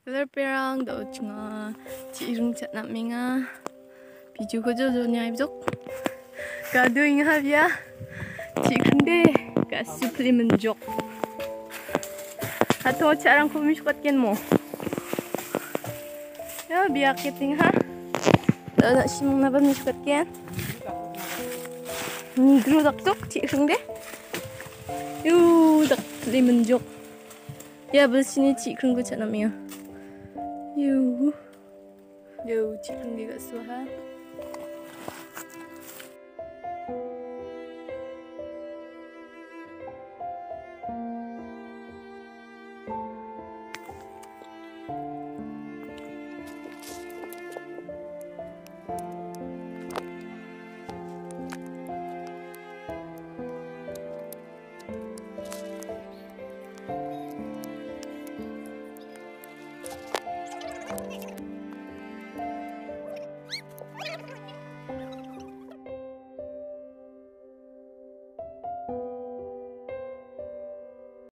Lỡ perang đổ chừng chị rung chặt nằm mình 비 주고 저저냐 입속 가도잉 합이야 지금데 가스 풀리면 족 하토 차랑 고민 죽었겠 뭐 야 비약겠ting ha 너나 심ung na ba mi 죽었겠 드로 닥tok 지금데 유 닥 풀리면 족야 벌신이 지금 거 차나미야 유 지금 네가 쏘하